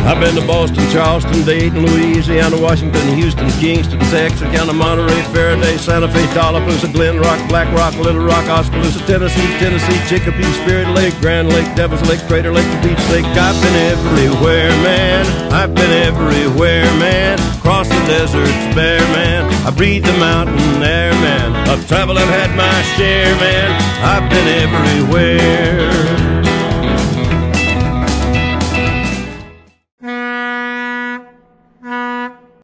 I've been to Boston, Charleston, Dayton, Louisiana, Washington, Houston, Kingston, Texarkana, Monterey, Faraday, Santa Fe, Tallapoosa, Glen Rock, Black Rock, Little Rock, Oskaloosa, Tennessee, Chicopee, Spirit Lake, Grand Lake, Devil's Lake, Crater Lake, Beach Lake. I've been everywhere, man. I've been everywhere, man. Across the deserts bare, man. I breathe the mountain air, man. I've traveled, I've had my share, man. I've been everywhere.